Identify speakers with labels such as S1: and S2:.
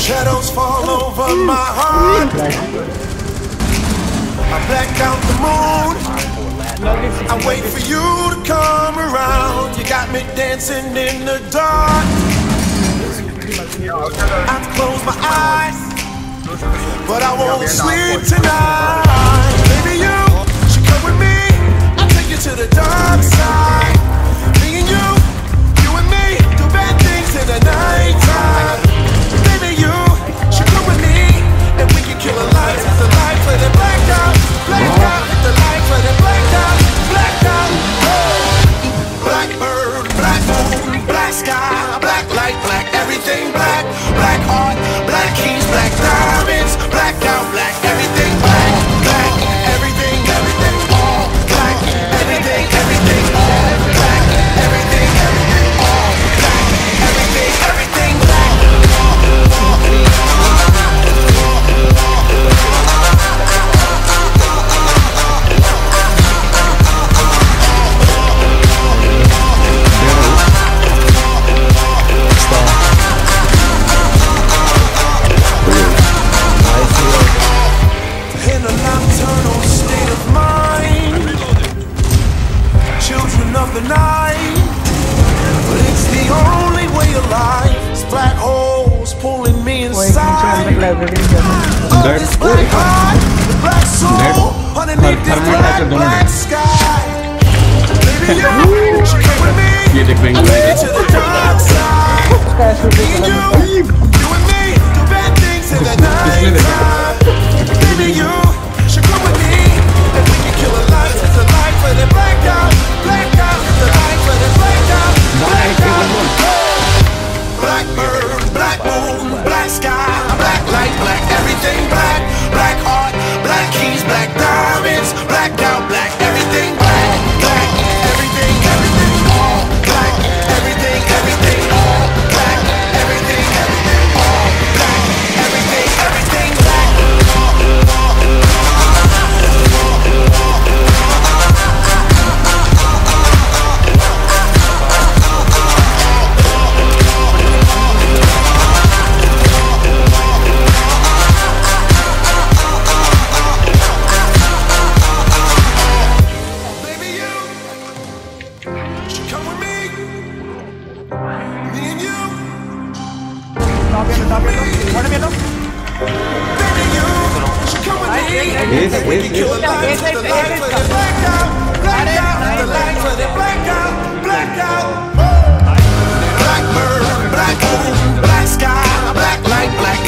S1: Shadows fall over my heart. I black out the moon. I wait for you to come around. You got me dancing in the dark. I close my eyes, but I won't sleep tonight. Baby, you should come with me. I'll take you to the dark side. Me and you and me, do bad things in the nighttime. Baby, you should come with me, and we can kill the lights. Hit the lights, let it black out, hit the lights, let it black out, Blackbird, black moon, black sky, black light, black everything, black heart, black keys, black diamonds, black out, black everything, black everything, all black, everything, all black, everything, all black, everything, black. In a nocturnal state of mind, children of the night, but it's the only way of life. It's black holes pulling me inside of this black heart, the black soul underneath this black sky. Baby, you should come with me. I'll take you to the dark side. Me and you and me, do bad things in the night. Baby, you should come with me, and we can kill the lights. It's the lights, let it black out, hit the lights, let it black out. Blackbird, black moon, black sky, black light, black everything, black heart, black keys, black diamonds, blacked out, black everything, black everything, all black, everything, all black, everything, all black, everything, black. Blackbird, black moon, black sky, black light, black